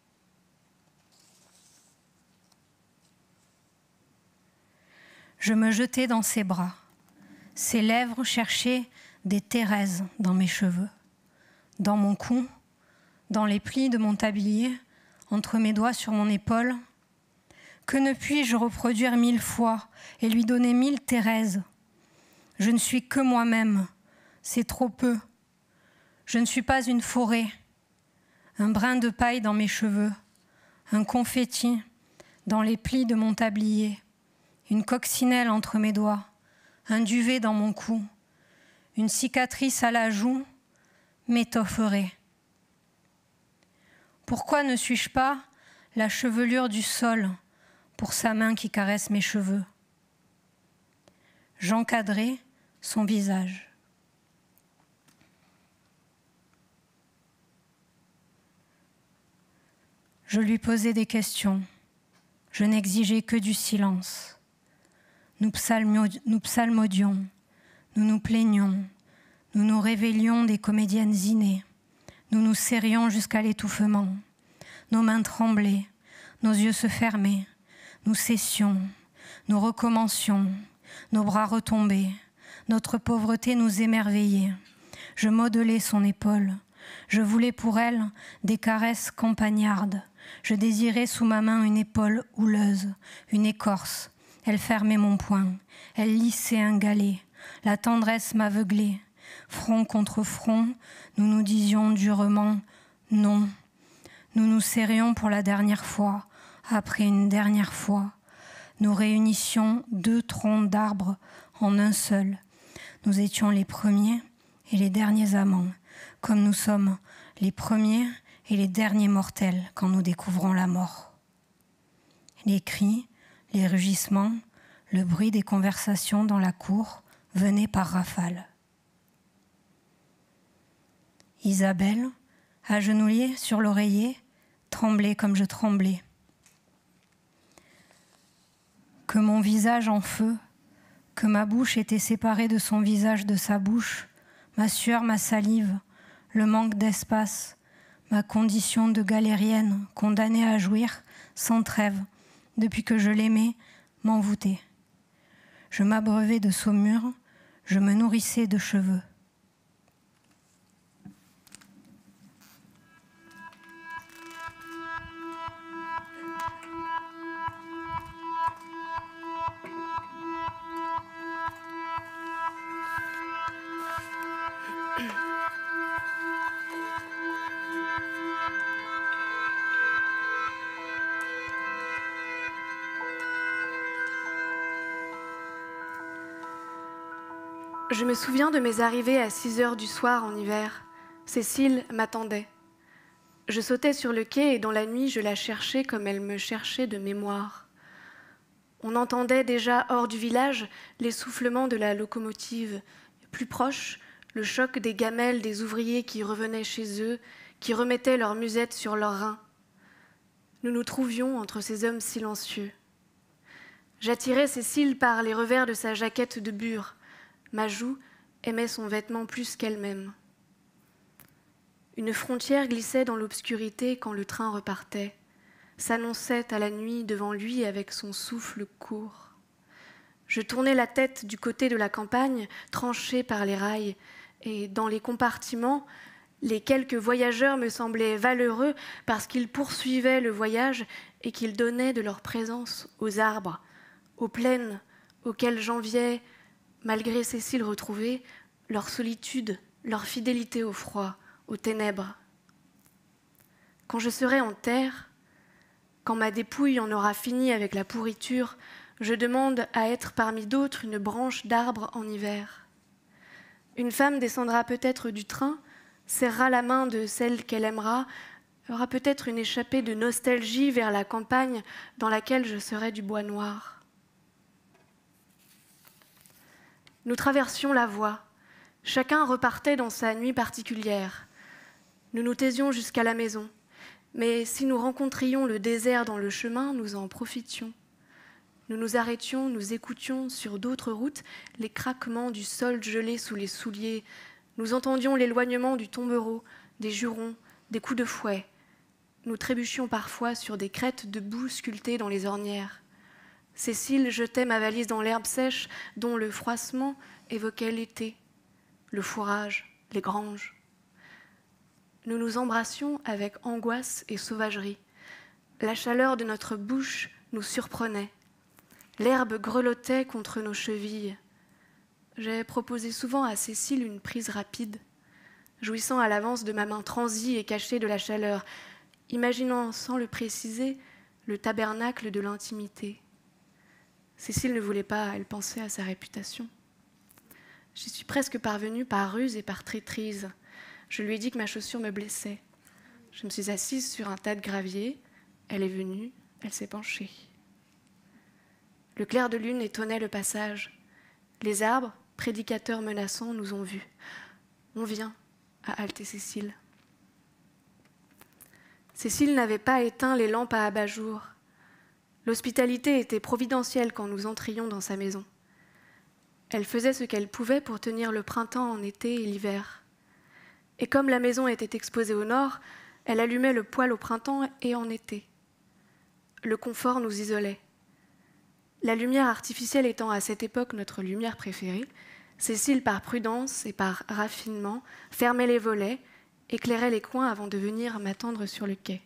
Je me jetai dans ses bras. Ses lèvres cherchaient des Thérèses dans mes cheveux, dans mon cou, dans les plis de mon tablier, entre mes doigts sur mon épaule. Que ne puis-je reproduire mille fois et lui donner mille Thérèses? Je ne suis que moi-même, c'est trop peu. Je ne suis pas une forêt, un brin de paille dans mes cheveux, un confetti dans les plis de mon tablier, une coccinelle entre mes doigts, un duvet dans mon cou, une cicatrice à la joue m'étofferait. Pourquoi ne suis-je pas la chevelure du sol pour sa main qui caresse mes cheveux? J'encadrai son visage. Je lui posais des questions. Je n'exigeais que du silence. Nous, psalmodi- nous psalmodions, nous nous plaignions, nous nous révélions des comédiennes innées. Nous nous serrions jusqu'à l'étouffement. Nos mains tremblaient, nos yeux se fermaient. Nous cessions, nous recommencions, nos bras retombaient. Notre pauvreté nous émerveillait. Je modelais son épaule. Je voulais pour elle des caresses campagnardes. Je désirais sous ma main une épaule houleuse, une écorce. Elle fermait mon poing. Elle lissait un galet. La tendresse m'aveuglait. Front contre front, nous nous disions durement non. Nous nous serrions pour la dernière fois, après une dernière fois. Nous réunissions deux troncs d'arbres en un seul. Nous étions les premiers et les derniers amants, comme nous sommes les premiers et les derniers mortels quand nous découvrons la mort. Les cris, les rugissements, le bruit des conversations dans la cour venaient par rafales. Isabelle, agenouillée sur l'oreiller, tremblait comme je tremblais. Que mon visage en feu, que ma bouche était séparée de son visage de sa bouche, ma sueur, ma salive, le manque d'espace, ma condition de galérienne condamnée à jouir sans trêve, depuis que je l'aimais, m'envoûtait. Je m'abreuvais de saumure, je me nourrissais de cheveux. Je me souviens de mes arrivées à six heures du soir en hiver. Cécile m'attendait. Je sautais sur le quai et dans la nuit, je la cherchais comme elle me cherchait de mémoire. On entendait déjà hors du village l'essoufflement de la locomotive. Plus proche, le choc des gamelles des ouvriers qui revenaient chez eux, qui remettaient leur musette sur leurs reins. Nous nous trouvions entre ces hommes silencieux. J'attirais Cécile par les revers de sa jaquette de bure. Ma joue aimait son vêtement plus qu'elle-même. Une frontière glissait dans l'obscurité quand le train repartait, s'annonçait à la nuit devant lui avec son souffle court. Je tournais la tête du côté de la campagne, tranchée par les rails, et dans les compartiments, les quelques voyageurs me semblaient valeureux parce qu'ils poursuivaient le voyage et qu'ils donnaient de leur présence aux arbres, aux plaines, auxquels j'enviais, malgré Cécile retrouvée, leur solitude, leur fidélité au froid, aux ténèbres. Quand je serai en terre, quand ma dépouille en aura fini avec la pourriture, je demande à être parmi d'autres une branche d'arbre en hiver. Une femme descendra peut-être du train, serrera la main de celle qu'elle aimera, aura peut-être une échappée de nostalgie vers la campagne dans laquelle je serai du bois noir. Nous traversions la voie. Chacun repartait dans sa nuit particulière. Nous nous taisions jusqu'à la maison. Mais si nous rencontrions le désert dans le chemin, nous en profitions. Nous nous arrêtions, nous écoutions sur d'autres routes les craquements du sol gelé sous les souliers. Nous entendions l'éloignement du tombereau, des jurons, des coups de fouet. Nous trébuchions parfois sur des crêtes de boue sculptées dans les ornières. Cécile jetait ma valise dans l'herbe sèche dont le froissement évoquait l'été, le fourrage, les granges. Nous nous embrassions avec angoisse et sauvagerie. La chaleur de notre bouche nous surprenait. L'herbe grelottait contre nos chevilles. J'ai proposé souvent à Cécile une prise rapide, jouissant à l'avance de ma main transie et cachée de la chaleur, imaginant sans le préciser le tabernacle de l'intimité. Cécile ne voulait pas, elle pensait à sa réputation. J'y suis presque parvenue par ruse et par traîtrise. Je lui ai dit que ma chaussure me blessait. Je me suis assise sur un tas de gravier. Elle est venue, elle s'est penchée. Le clair de lune étonnait le passage. Les arbres, prédicateurs menaçants, nous ont vus. On vient, a haleté Cécile. Cécile n'avait pas éteint les lampes à abat-jour. L'hospitalité était providentielle quand nous entrions dans sa maison. Elle faisait ce qu'elle pouvait pour tenir le printemps en été et l'hiver. Et comme la maison était exposée au nord, elle allumait le poêle au printemps et en été. Le confort nous isolait. La lumière artificielle étant à cette époque notre lumière préférée, Cécile, par prudence et par raffinement, fermait les volets, éclairait les coins avant de venir m'attendre sur le quai.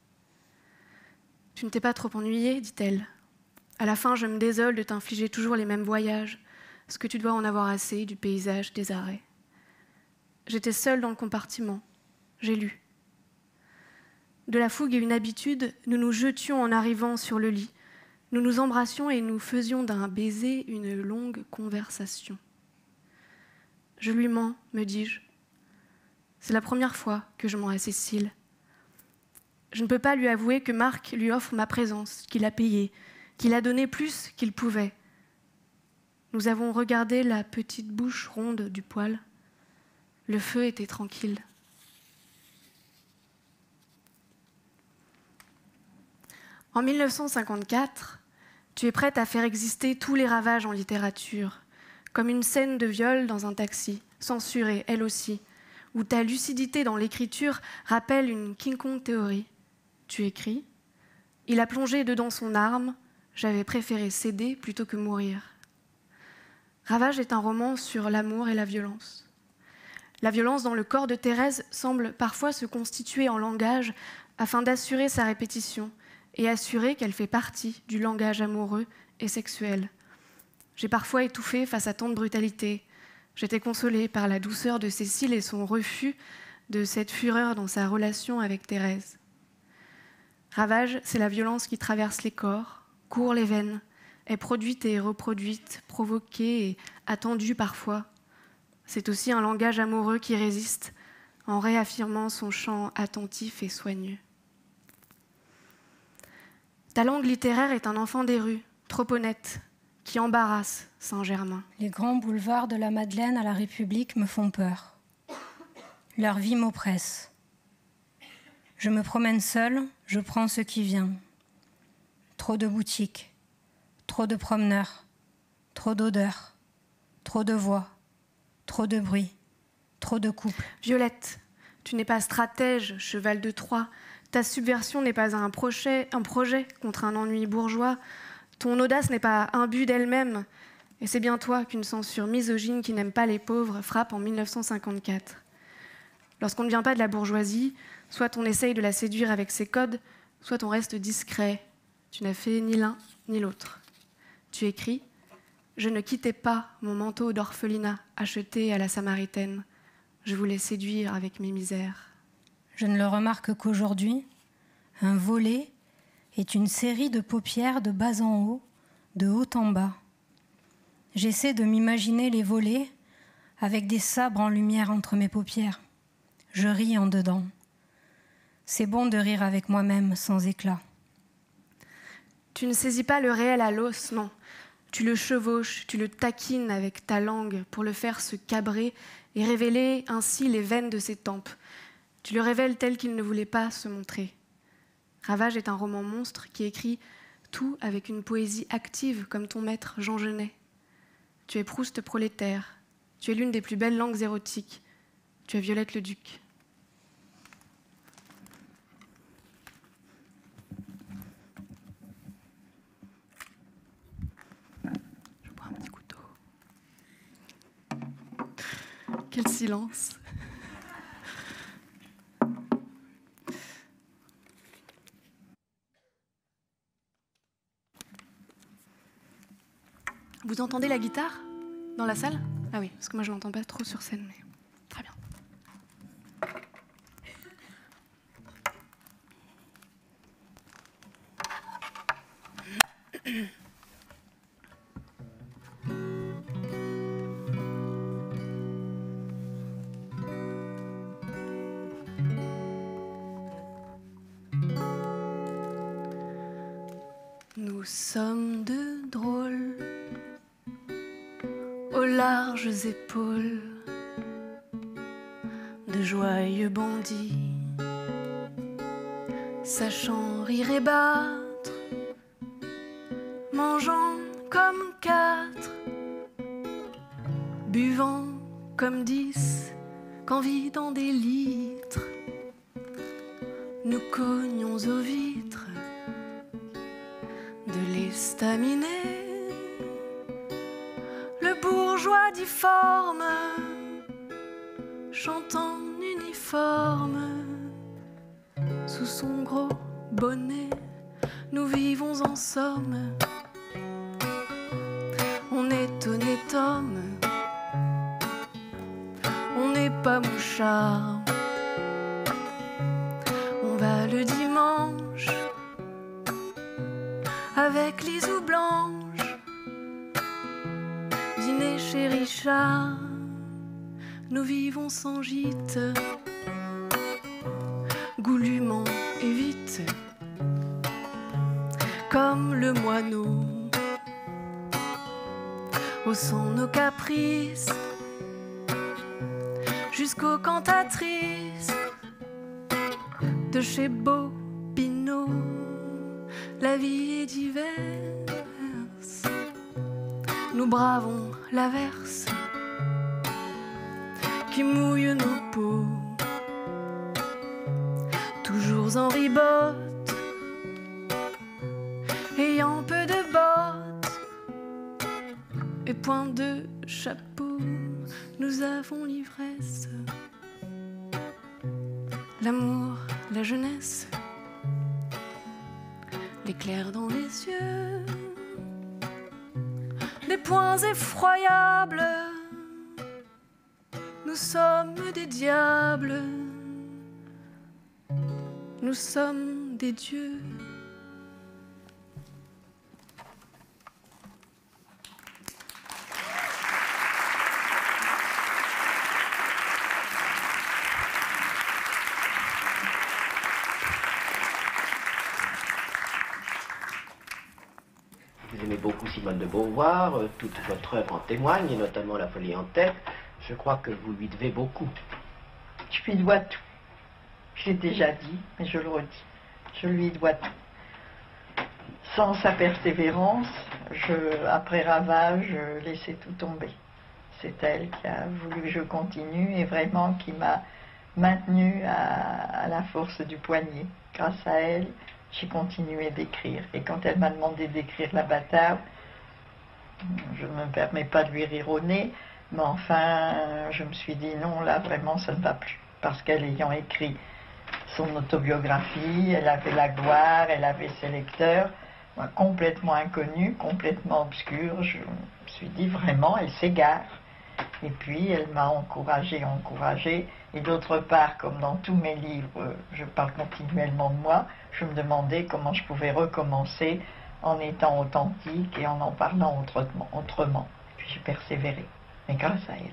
« Tu ne t'es pas trop ennuyée, dit-elle. À la fin, je me désole de t'infliger toujours les mêmes voyages. Est-ce que tu dois en avoir assez du paysage, des arrêts ?» J'étais seule dans le compartiment. J'ai lu. De la fougue et une habitude, nous nous jetions en arrivant sur le lit. Nous nous embrassions et nous faisions d'un baiser une longue conversation. « Je lui mens, me dis-je. C'est la première fois que je mens à Cécile. Je ne peux pas lui avouer que Marc lui offre ma présence, qu'il a payé, qu'il a donné plus qu'il pouvait. Nous avons regardé la petite bouche ronde du poêle. Le feu était tranquille. En mille neuf cent cinquante-quatre, tu es prête à faire exister tous les ravages en littérature, comme une scène de viol dans un taxi, censurée, elle aussi, où ta lucidité dans l'écriture rappelle une King Kong théorie. Tu écris. Il a plongé dedans son arme. J'avais préféré céder plutôt que mourir. Ravage est un roman sur l'amour et la violence. La violence dans le corps de Thérèse semble parfois se constituer en langage afin d'assurer sa répétition et assurer qu'elle fait partie du langage amoureux et sexuel. J'ai parfois étouffé face à tant de brutalité. J'étais consolée par la douceur de Cécile et son refus de cette fureur dans sa relation avec Thérèse. Ravage, c'est la violence qui traverse les corps, court les veines, est produite et reproduite, provoquée et attendue parfois. C'est aussi un langage amoureux qui résiste en réaffirmant son chant attentif et soigneux. Ta langue littéraire est un enfant des rues, trop honnête, qui embarrasse Saint-Germain. Les grands boulevards de la Madeleine à la République me font peur. Leur vie m'oppresse. Je me promène seule, je prends ce qui vient. Trop de boutiques, trop de promeneurs, trop d'odeurs, trop de voix, trop de bruit, trop de couples. Violette, tu n'es pas stratège, cheval de Troie. Ta subversion n'est pas un projet, un projet contre un ennui bourgeois. Ton audace n'est pas imbue d'elle-même. Et c'est bien toi qu'une censure misogyne qui n'aime pas les pauvres frappe en mille neuf cent cinquante-quatre. Lorsqu'on ne vient pas de la bourgeoisie, soit on essaye de la séduire avec ses codes, soit on reste discret. Tu n'as fait ni l'un ni l'autre. Tu écris, Je ne quittais pas mon manteau d'orphelinat acheté à la Samaritaine. Je voulais séduire avec mes misères. Je ne le remarque qu'aujourd'hui, un volet est une série de paupières de bas en haut, de haut en bas. J'essaie de m'imaginer les volets avec des sabres en lumière entre mes paupières. Je ris en dedans. C'est bon de rire avec moi-même sans éclat. Tu ne saisis pas le réel à l'os, non. Tu le chevauches, tu le taquines avec ta langue pour le faire se cabrer et révéler ainsi les veines de ses tempes. Tu le révèles tel qu'il ne voulait pas se montrer. Ravage est un roman monstre qui écrit tout avec une poésie active comme ton maître Jean Genet. Tu es Proust prolétaire. Tu es l'une des plus belles langues érotiques. Tu es Violette le Duc. Je bois un petit coup d'eau. Quel silence. Vous entendez la guitare dans la salle? Ah oui, parce que moi je l'entends pas trop sur scène, mais très bien. Nous sommes deux drôles aux larges épaules de joyeux bandits, sachant rire et battre, mangeant comme quatre, buvant comme dix, qu'envie dans des litres, nous cognons aux vitres de l'estaminet. Le bourgeois difforme chante en uniforme sous son gros bonnet. Nous vivons en somme. On est honnête homme, on n'est pas mouchard. On va le dimanche avec Lisou Blanche, dîner chez Richard. Nous vivons sans gîte, goulûment et vite, comme le moineau, haussant nos caprices jusqu'aux cantatrices de chez Beau Pinot. La vie est diverse, nous bravons l'averse qui mouille nos peaux, toujours en ribote, ayant peu de bottes et point de chapeau. Nous avons l'ivresse, l'amour, la jeunesse, l'éclair dans les yeux, des points effroyables. Nous sommes des diables, nous sommes des dieux. Vous aimez beaucoup Simone de Beauvoir, euh, toute votre œuvre en témoigne, et notamment La Folie en tête. Je crois que vous lui devez beaucoup. Je lui dois tout. Je l'ai déjà dit, mais je le redis. Je lui dois tout. Sans sa persévérance, je, après Ravage, je laissais tout tomber. C'est elle qui a voulu que je continue et vraiment qui m'a maintenue à, à la force du poignet. Grâce à elle, j'ai continué d'écrire. Et quand elle m'a demandé d'écrire La Bâtarde, je ne me permets pas de lui rire au nez, mais enfin, je me suis dit non, là vraiment ça ne va plus. Parce qu'elle ayant écrit son autobiographie, elle avait la gloire, elle avait ses lecteurs, Moi, complètement inconnue, complètement obscure. Je me suis dit vraiment, elle s'égare. Et puis, elle m'a encouragée, encouragée. Et d'autre part, comme dans tous mes livres, je parle continuellement de moi, je me demandais comment je pouvais recommencer en étant authentique et en en parlant autrement. autrement. Puis j'ai persévéré, mais grâce à elle.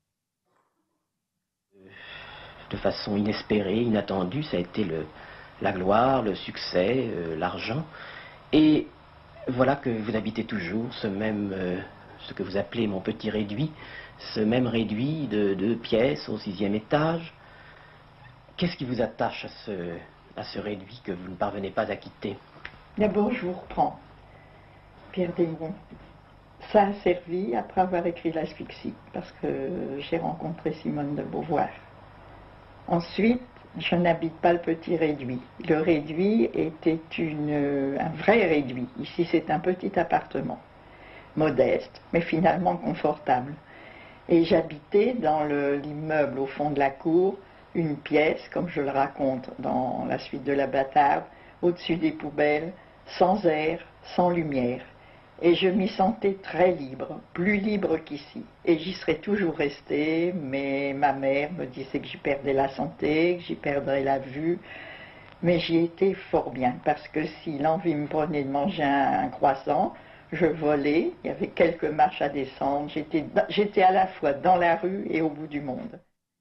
De façon inespérée, inattendue, ça a été le, la gloire, le succès, euh, l'argent. Et voilà que vous habitez toujours ce même, euh, ce que vous appelez mon petit réduit, ce même réduit de deux pièces au sixième étage. Qu'est-ce qui vous attache à ce, à ce réduit que vous ne parvenez pas à quitter? D'abord, je vous reprends. Pierre Desmond. Ça a servi après avoir écrit l'Asphyxie, parce que j'ai rencontré Simone de Beauvoir. Ensuite, je n'habite pas le petit réduit. Le réduit était une, un vrai réduit. Ici, c'est un petit appartement, modeste, mais finalement confortable. Et j'habitais dans le, l'immeuble au fond de la cour, une pièce, comme je le raconte dans la suite de La Bâtarde, au-dessus des poubelles, sans air, sans lumière. Et je m'y sentais très libre, plus libre qu'ici. Et j'y serais toujours restée, mais ma mère me disait que j'y perdais la santé, que j'y perdrais la vue. Mais j'y étais fort bien, parce que si l'envie me prenait de manger un, un croissant, je volais, il y avait quelques marches à descendre, j'étais, j'étais à la fois dans la rue et au bout du monde.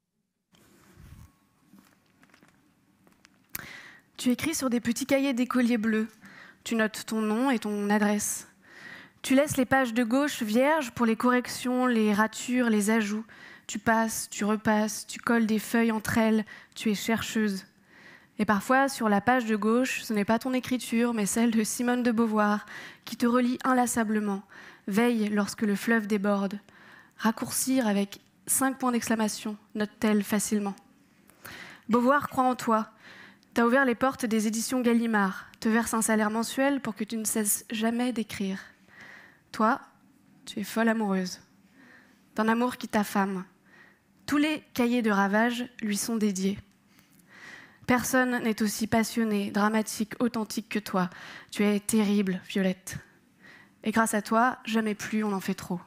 Tu écris sur des petits cahiers d'écolier bleus. Tu notes ton nom et ton adresse. Tu laisses les pages de gauche vierges pour les corrections, les ratures, les ajouts. Tu passes, tu repasses, tu colles des feuilles entre elles. Tu es chercheuse. Et parfois, sur la page de gauche, ce n'est pas ton écriture, mais celle de Simone de Beauvoir, qui te relie inlassablement. Veille lorsque le fleuve déborde. Raccourcir avec cinq points d'exclamation, note-t-elle facilement. Beauvoir croit en toi. T'as ouvert les portes des éditions Gallimard, te verse un salaire mensuel pour que tu ne cesses jamais d'écrire. Toi, tu es folle amoureuse, d'un amour qui t'affame. Tous les cahiers de Ravage lui sont dédiés. Personne n'est aussi passionné, dramatique, authentique que toi. Tu es terrible, Violette. Et grâce à toi, jamais plus on en fait trop.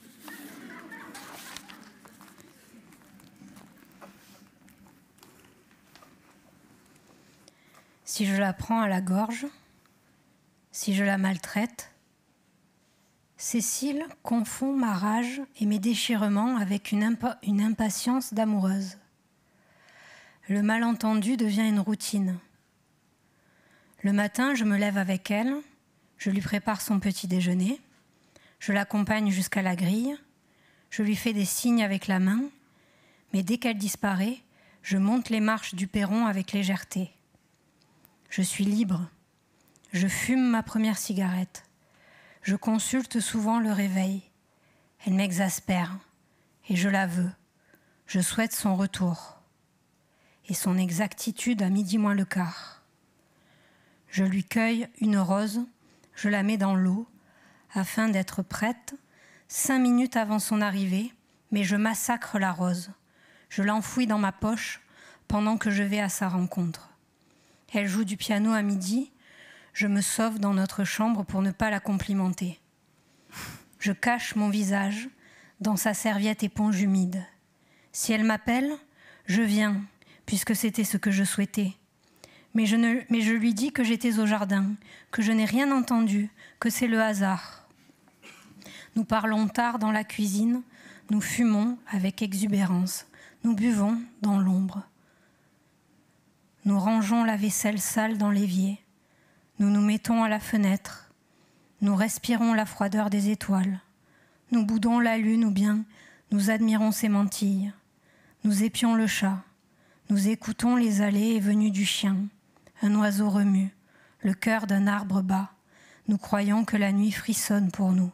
Si je la prends à la gorge, si je la maltraite, Cécile confond ma rage et mes déchirements avec une, impa- une impatience d'amoureuse. Le malentendu devient une routine. Le matin, je me lève avec elle, je lui prépare son petit déjeuner, je l'accompagne jusqu'à la grille, je lui fais des signes avec la main, mais dès qu'elle disparaît, je monte les marches du perron avec légèreté. Je suis libre. Je fume ma première cigarette. Je consulte souvent le réveil. Elle m'exaspère, et je la veux. Je souhaite son retour. Et son exactitude à midi moins le quart. Je lui cueille une rose, je la mets dans l'eau, afin d'être prête, cinq minutes avant son arrivée, mais je massacre la rose. Je l'enfouis dans ma poche pendant que je vais à sa rencontre. Elle joue du piano à midi, je me sauve dans notre chambre pour ne pas la complimenter. Je cache mon visage dans sa serviette éponge humide. Si elle m'appelle, je viens, puisque c'était ce que je souhaitais. Mais je, ne, mais je lui dis que j'étais au jardin, que je n'ai rien entendu, que c'est le hasard. Nous parlons tard dans la cuisine, nous fumons avec exubérance, nous buvons dans l'ombre. Nous rangeons la vaisselle sale dans l'évier. Nous nous mettons à la fenêtre. Nous respirons la froideur des étoiles. Nous boudons la lune ou bien nous admirons ses mantilles. Nous épions le chat. Nous écoutons les allées et venues du chien. Un oiseau remue, le cœur d'un arbre bat. Nous croyons que la nuit frissonne pour nous.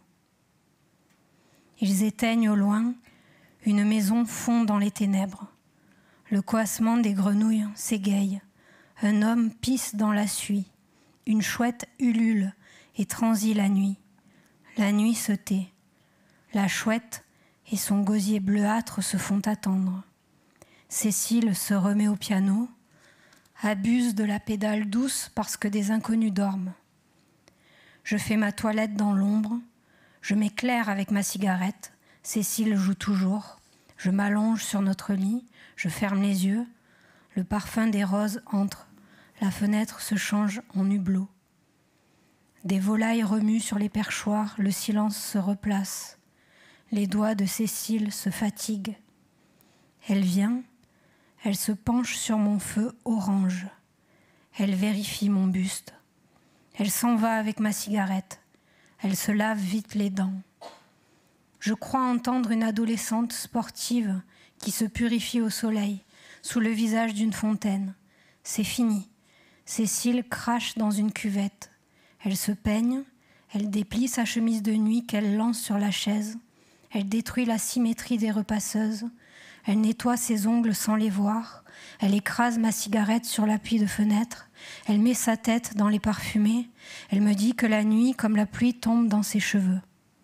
Ils éteignent au loin. Une maison fond dans les ténèbres. Le coassement des grenouilles s'égaye. Un homme pisse dans la suie. Une chouette ulule et transit la nuit. La nuit se tait. La chouette et son gosier bleuâtre se font attendre. Cécile se remet au piano, abuse de la pédale douce parce que des inconnus dorment. Je fais ma toilette dans l'ombre. Je m'éclaire avec ma cigarette. Cécile joue toujours. Je m'allonge sur notre lit. Je ferme les yeux. Le parfum des roses entre. La fenêtre se change en hublot. Des volailles remuent sur les perchoirs. Le silence se replace. Les doigts de Cécile se fatiguent. Elle vient. Elle se penche sur mon feu orange. Elle vérifie mon buste. Elle s'en va avec ma cigarette. Elle se lave vite les dents. Je crois entendre une adolescente sportive qui se purifie au soleil, sous le visage d'une fontaine. C'est fini. Cécile crache dans une cuvette. Elle se peigne, elle déplie sa chemise de nuit qu'elle lance sur la chaise. Elle détruit la symétrie des repasseuses. Elle nettoie ses ongles sans les voir. Elle écrase ma cigarette sur l'appui de fenêtre. Elle met sa tête dans les parfumés. Elle me dit que la nuit, comme la pluie, tombe dans ses cheveux.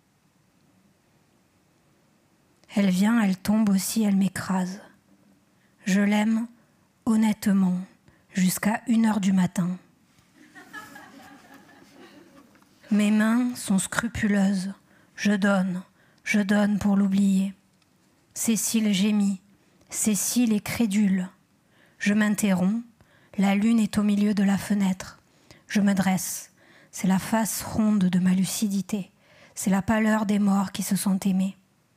Elle vient, elle tombe aussi, elle m'écrase. Je l'aime honnêtement, jusqu'à une heure du matin. Mes mains sont scrupuleuses. Je donne, je donne pour l'oublier. Cécile gémit. Cécile est crédule. Je m'interromps. La lune est au milieu de la fenêtre. Je me dresse. C'est la face ronde de ma lucidité. C'est la pâleur des morts qui se sont aimés.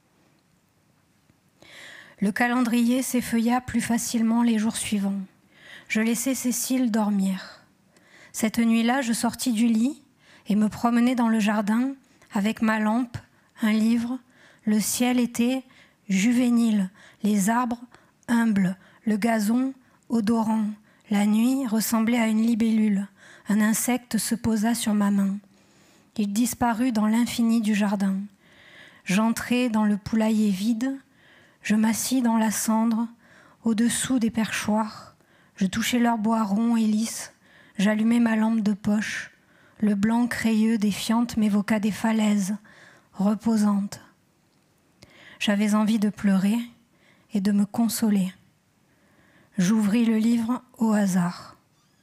Le calendrier s'effeuilla plus facilement les jours suivants. Je laissai Cécile dormir. Cette nuit-là, je sortis du lit et me promenai dans le jardin avec ma lampe, un livre. Le ciel était juvénile, les arbres humbles, le gazon odorant. La nuit ressemblait à une libellule. Un insecte se posa sur ma main. Il disparut dans l'infini du jardin. J'entrai dans le poulailler vide. Je m'assis dans la cendre, au-dessous des perchoirs. Je touchais leur bois rond et lisse. J'allumai ma lampe de poche. Le blanc crayeux des fientes m'évoqua des falaises reposantes. J'avais envie de pleurer et de me consoler. J'ouvris le livre au hasard.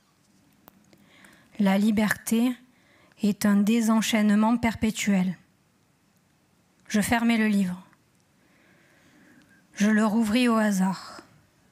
La liberté est un désenchaînement perpétuel. Je fermai le livre. Je le rouvris au hasard.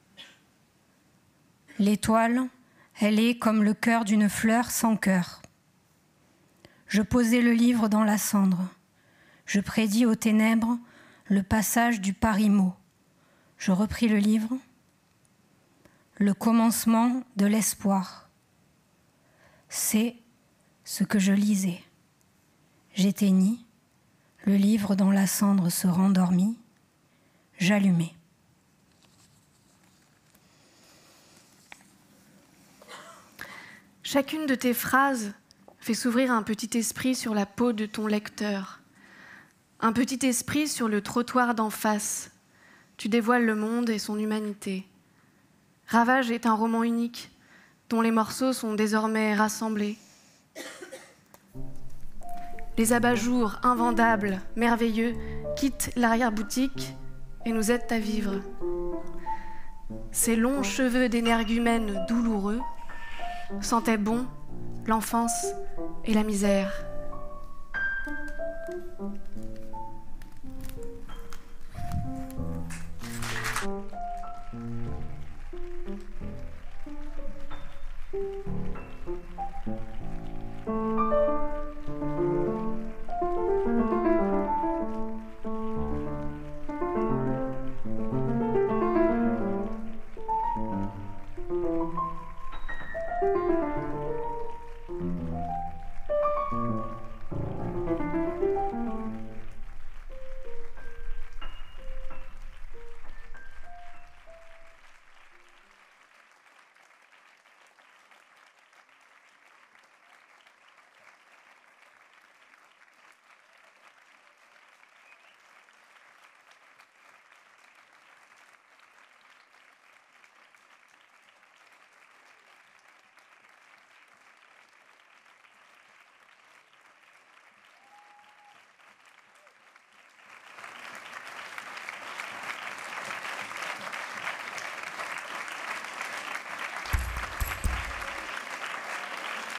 L'étoile, elle est comme le cœur d'une fleur sans cœur. Je posai le livre dans la cendre. Je prédis aux ténèbres le passage du parimeau. Je repris le livre. Le commencement de l'espoir. C'est ce que je lisais. J'éteignis. Le livre dans la cendre se rendormit. J'allumai. Chacune de tes phrases fait s'ouvrir un petit esprit sur la peau de ton lecteur. Un petit esprit sur le trottoir d'en face. Tu dévoiles le monde et son humanité. Ravage est un roman unique, dont les morceaux sont désormais rassemblés. Les abat-jours invendables, merveilleux, quittent l'arrière-boutique et nous aident à vivre. Ces longs cheveux d'énergumènes douloureux sentaient bon l'enfance et la misère. Thank you.